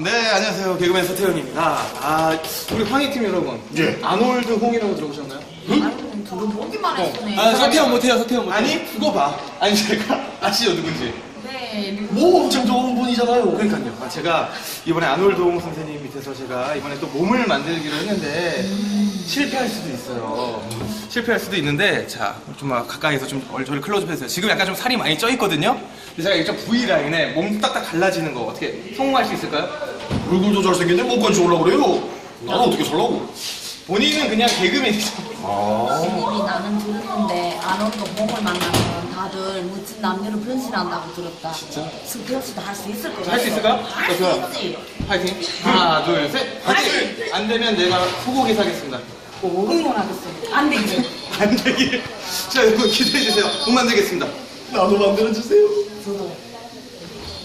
네, 안녕하세요. 개그맨 서태현입니다. 우리 황희팀 여러분. 예. 아놀드 홍이라고 들어보셨나요? 아니, 들어보기만 했으네. 서태현 못해요, 서태현 못해요. 아니, 그거 봐. 아니, 제가 아시죠, 누군지? 네. 뭐 엄청 좋은 분이잖아요. 그러니까요. 제가 이번에 아놀드 홍 선생님 밑에서 제가 이번에 또 몸을 만들기로 했는데 실패할 수도 있어요. 실패할 수도 있는데 자, 좀 가까이서 좀 저를 클로즈업 해주세요. 지금 약간 좀 살이 많이 쪄 있거든요. 근데 제가 일단 V라인에 몸 딱딱 갈라지는 거 어떻게 성공할 수 있을까요? 얼굴도 잘생겼는데 뭐까지 올라 그래요? 나는 어떻게 살라고? 본인은 그냥 개그맨이죠. 스님이 나는 들었는데 아놀드 홍을 만나면 다들 멋진 남녀로 변신한다고 들었다. 진짜? 서태현 씨도 할 수 있을 거야. 할 수 있을까? 할 수 있지. 파이팅. 하나, 둘, 셋. 파이팅! 안 되면 내가 소고기 사겠습니다. 응원하겠습니다. 안 되지. 안 되길. 자, 여러분 기대해주세요. 못 만들겠습니다. 나도 만들어주세요. 저도.